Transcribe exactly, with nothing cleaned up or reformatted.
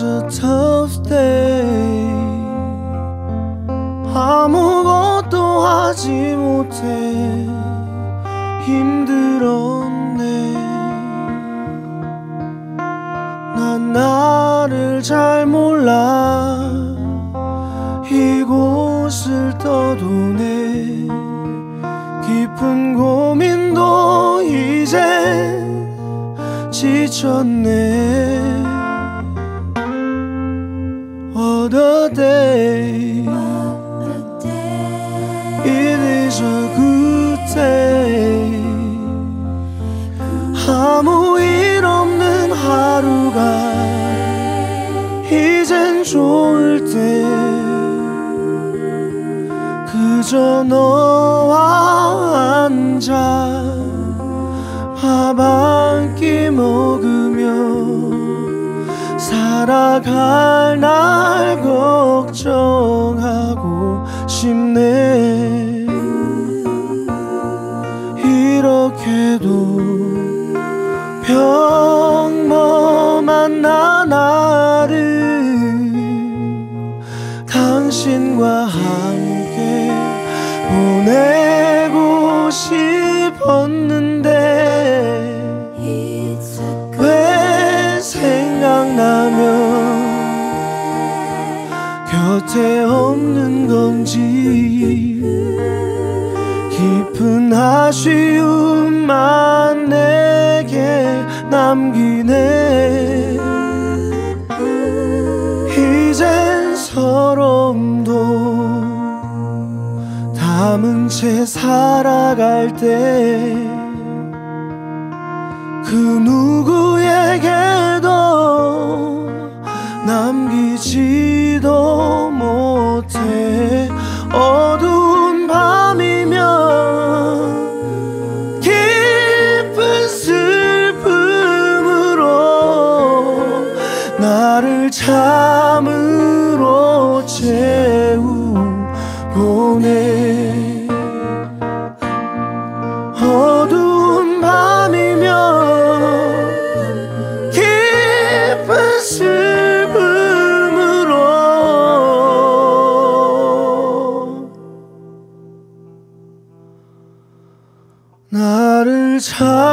was a tough day. 아무것도 하지 못해 힘들었네. 난 나를 잘 몰라 이곳을 떠도네. 깊은 고민도 이제 지쳤네. What a day, it is a good day. 아무 일 없는 하루가 이젠 좋을 때. 그저 너와 앉아 밥 한 끼 먹으며 살아갈 날 걱정하고 싶네. 이렇게도 평범한 나날을 당신과 함께 보내고 싶었는데 왜 생각나면 곁에 없는 건지 깊은 아쉬움만 내게 남기네. 이젠 서러움도 담은 채 살아갈 때 그 누구에게도 남기지도 못해. 어두운 밤이면 깊은 슬픔으로 나를 잠으로 채우고네. 어두운 밤이면 깊은 슬픔으로 나를 잠